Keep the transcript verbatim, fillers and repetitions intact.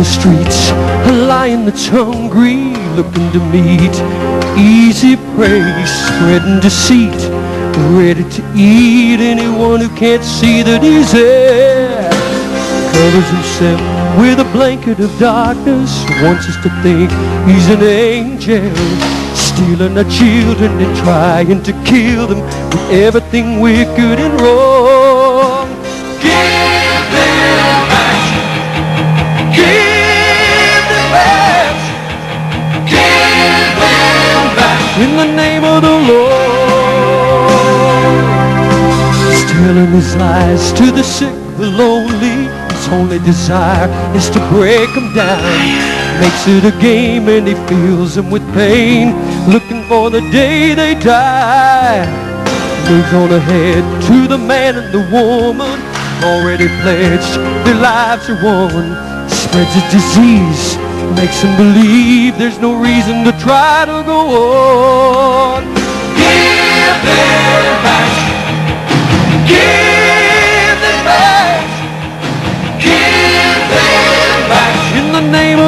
the streets, a lion that's hungry, looking to meet easy prey, spreading deceit, ready to eat anyone who can't see that he's there. Covers himself with a blanket of darkness, wants us to think he's an angel, stealing our children and trying to kill them with everything wicked and wrong. Give them back. Give them back. Give them back. In the name of the Lord. He's telling his lies to the sick, the lonely. His only desire is to break them down. Makes it a game and he fills them with pain, looking for the day they die. Moves on ahead to the man and the woman, already pledged their lives are won. Spreads a disease, makes them believe there's no reason to try to go on. Give them back. Give them back. Give them back. In the name